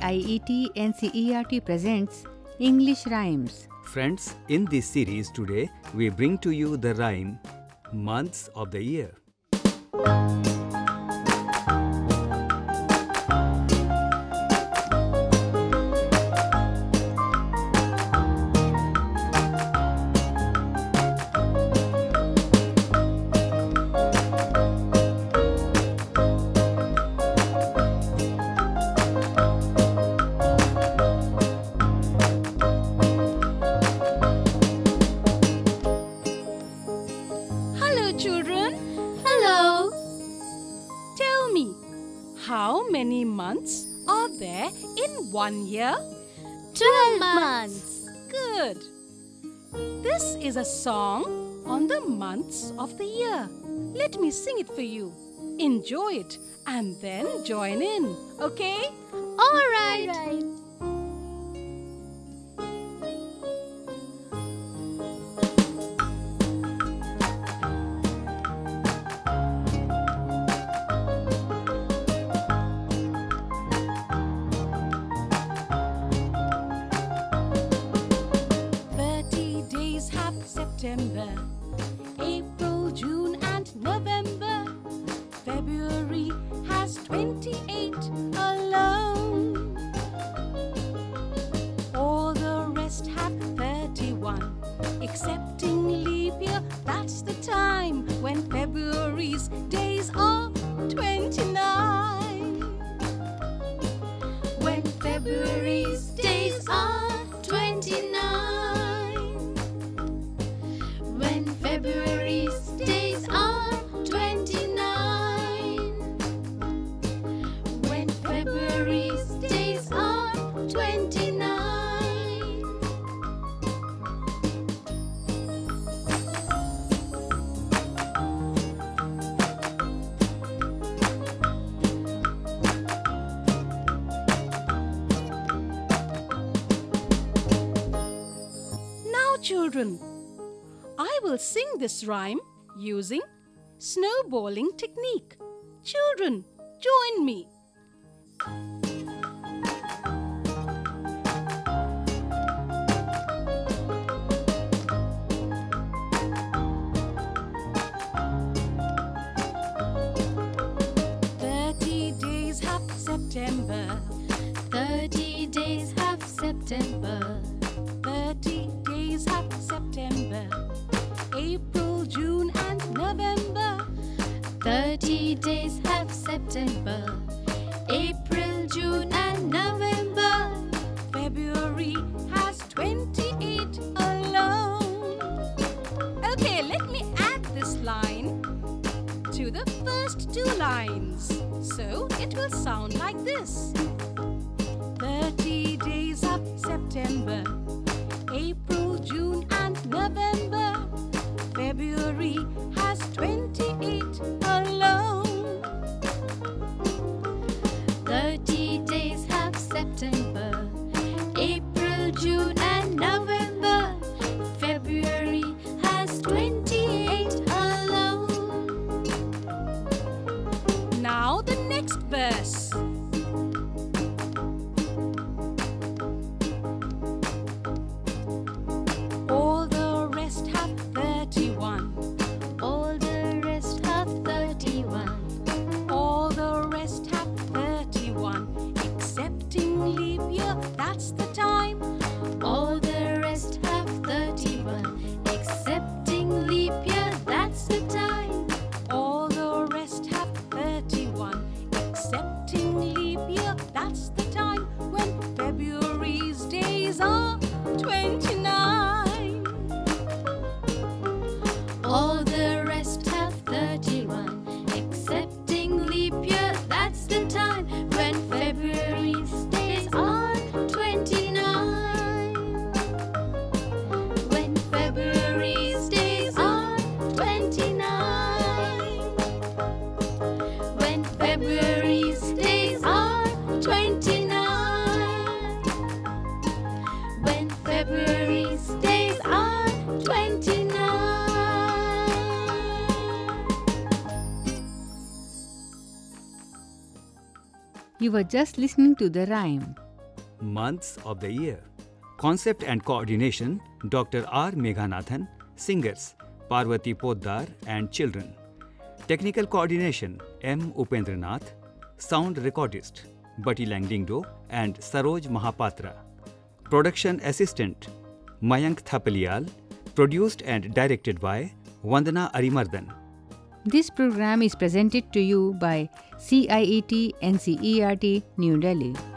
IIT NCERT presents English Rhymes. Friends, in this series today, we bring to you the rhyme Months of the Year. Children, Hello. tell me, how many months are there in 1 year? 12 months. Good. This is a song on the months of the year. Let me sing it for you. Enjoy it and then join in, okay? All right. September, April, June and November. February has 28 alone. All the rest have 31, excepting leap year. That's the time when February's days are 29. When February's days are 29. February's days are 29. When February's days are 29. Now, children, I will sing this rhyme using snowballing technique. Children, join me. September. 30 days have September. 30 days have September. April, June and November. 30 days have September. April, June and November. February has 28 alone. Okay, let me add this line to the first two lines. So it will sound like this. 30 days of September, April, June and November. February has 28 alone. 30 days have September, April, June and November. February has 28 alone. Now the next verse. All the rest have 31. All the rest have 31. All the rest have 31. Excepting leap year, that's the time. All the rest have 31. Excepting leap year, that's the time. All the rest have 31. Excepting leap year, that's the time when February's days are 29. All the rest have 31. Excepting leap year, that's the time when February's days are 29. When February's days are 29. When February's days are 29. When February's days are 29. You were just listening to the rhyme. months of the year. Concept and coordination, Dr. R. Meghanathan. Singers, Parvati Poddar and children. Technical coordination, M. Upendranath. Sound recordist, Bati Langdingdo and Saroj Mahapatra. Production assistant, Mayank Thapalial. Produced and directed by Vandana Arimardhan. This program is presented to you by CIET NCERT, New Delhi.